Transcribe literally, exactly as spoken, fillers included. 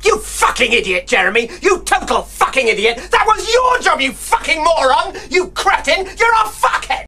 You fucking idiot, Jeremy! You total fucking idiot! That was your job, you fucking moron! You cretin! You're a fuckhead!